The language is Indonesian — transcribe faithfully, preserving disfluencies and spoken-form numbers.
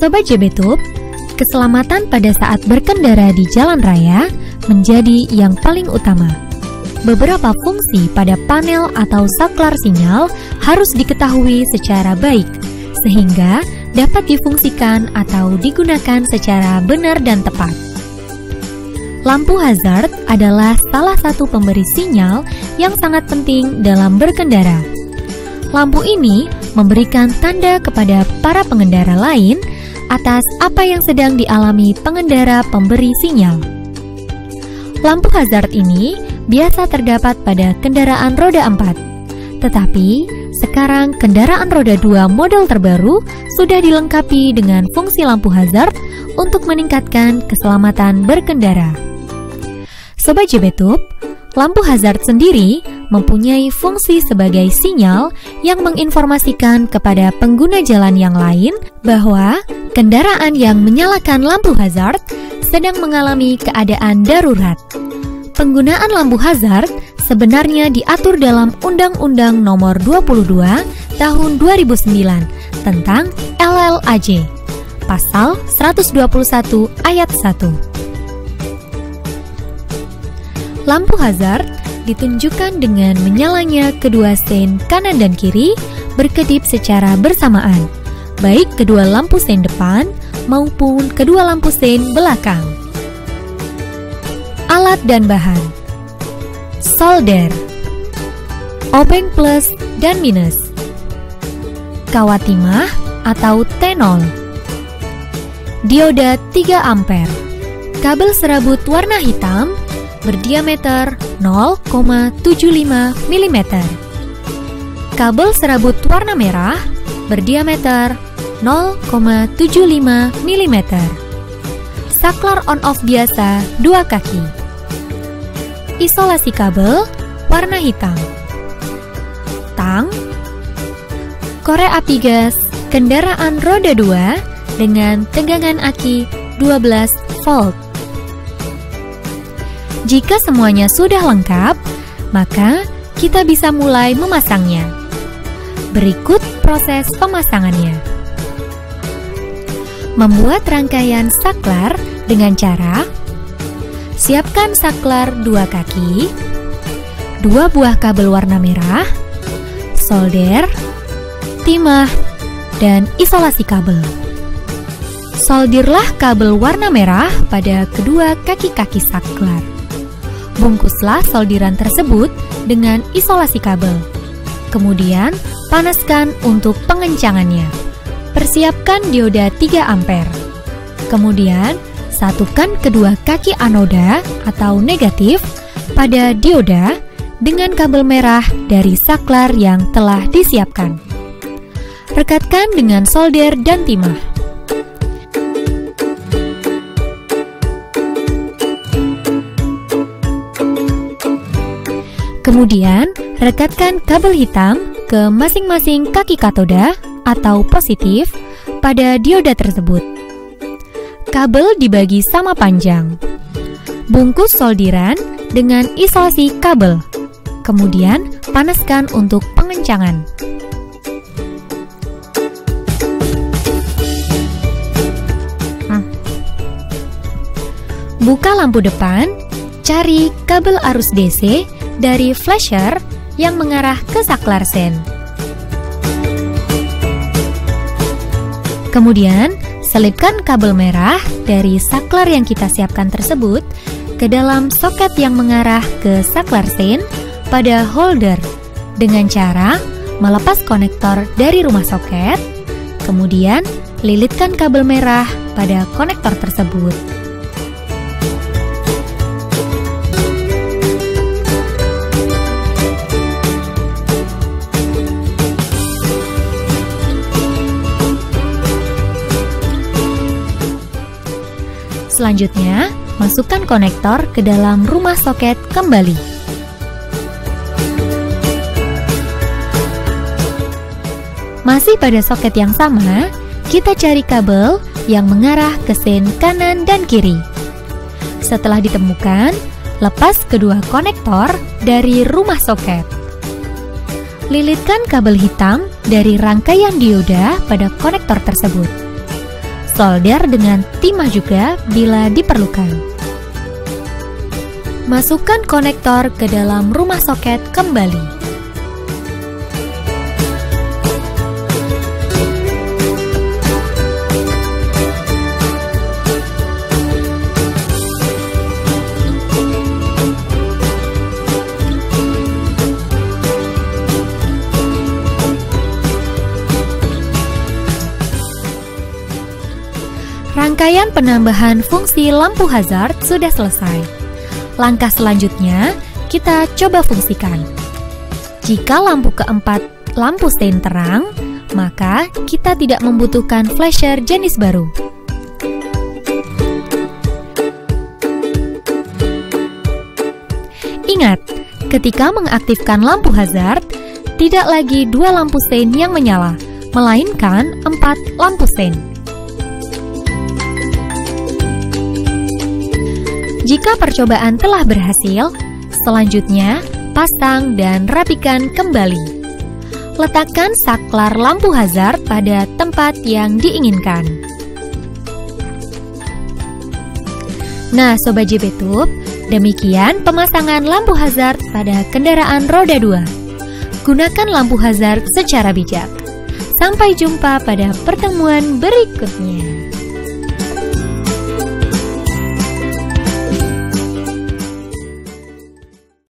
Sobat JBTube, keselamatan pada saat berkendara di jalan raya menjadi yang paling utama. Beberapa fungsi pada panel atau saklar sinyal harus diketahui secara baik, sehingga dapat difungsikan atau digunakan secara benar dan tepat. Lampu hazard adalah salah satu pemberi sinyal yang sangat penting dalam berkendara. Lampu ini memberikan tanda kepada para pengendara lain atas apa yang sedang dialami pengendara pemberi sinyal. Lampu hazard ini biasa terdapat pada kendaraan roda empat, tetapi sekarang kendaraan roda dua model terbaru sudah dilengkapi dengan fungsi lampu hazard untuk meningkatkan keselamatan berkendara. Sobat JBTube, lampu hazard sendiri mempunyai fungsi sebagai sinyal yang menginformasikan kepada pengguna jalan yang lain bahwa kendaraan yang menyalakan lampu hazard sedang mengalami keadaan darurat. Penggunaan lampu hazard sebenarnya diatur dalam Undang-Undang Nomor dua puluh dua Tahun dua ribu sembilan tentang L L A J, Pasal seratus dua puluh satu Ayat satu. Lampu hazard ditunjukkan dengan menyalanya kedua sein kanan dan kiri berkedip secara bersamaan, baik kedua lampu sein depan maupun kedua lampu sein belakang. Alat dan bahan: solder, obeng plus dan minus, kawat timah atau T nol, dioda tiga ampere, kabel serabut warna hitam berdiameter nol koma tujuh lima milimeter, kabel serabut warna merah berdiameter nol koma tujuh lima milimeter, saklar on-off biasa dua kaki, isolasi kabel warna hitam, tang, korek api gas kendaraan roda dua dengan tegangan aki dua belas volt. Jika semuanya sudah lengkap, maka kita bisa mulai memasangnya. Berikut proses pemasangannya. Membuat rangkaian saklar dengan cara: siapkan saklar dua kaki, dua buah kabel warna merah, solder, timah, dan isolasi kabel. Soldirlah kabel warna merah pada kedua kaki-kaki saklar. Bungkuslah soldiran tersebut dengan isolasi kabel. Kemudian panaskan untuk pengencangannya. Persiapkan dioda tiga ampere. Kemudian satukan kedua kaki anoda atau negatif pada dioda dengan kabel merah dari saklar yang telah disiapkan. Rekatkan dengan solder dan timah. Kemudian, rekatkan kabel hitam ke masing-masing kaki katoda atau positif pada dioda tersebut. Kabel dibagi sama panjang. Bungkus soldiran dengan isolasi kabel. Kemudian, panaskan untuk pengencangan. Buka lampu depan, cari kabel arus D C dari flasher yang mengarah ke saklar sein. Kemudian, selipkan kabel merah dari saklar yang kita siapkan tersebut ke dalam soket yang mengarah ke saklar sein pada holder dengan cara melepas konektor dari rumah soket, kemudian lilitkan kabel merah pada konektor tersebut. Selanjutnya, masukkan konektor ke dalam rumah soket kembali. Masih pada soket yang sama, kita cari kabel yang mengarah ke sein kanan dan kiri. Setelah ditemukan, lepas kedua konektor dari rumah soket. Lilitkan kabel hitam dari rangkaian dioda pada konektor tersebut. solder dengan timah juga bila diperlukan. Masukkan konektor ke dalam rumah soket kembali. Rangkaian penambahan fungsi lampu hazard sudah selesai. Langkah selanjutnya, kita coba fungsikan. Jika lampu keempat lampu sein terang, maka kita tidak membutuhkan flasher jenis baru. Ingat, ketika mengaktifkan lampu hazard, tidak lagi dua lampu sein yang menyala, melainkan empat lampu sein. Jika percobaan telah berhasil, selanjutnya pasang dan rapikan kembali. Letakkan saklar lampu hazard pada tempat yang diinginkan. Nah, Sobat J B Tube, demikian pemasangan lampu hazard pada kendaraan roda dua. Gunakan lampu hazard secara bijak. Sampai jumpa pada pertemuan berikutnya.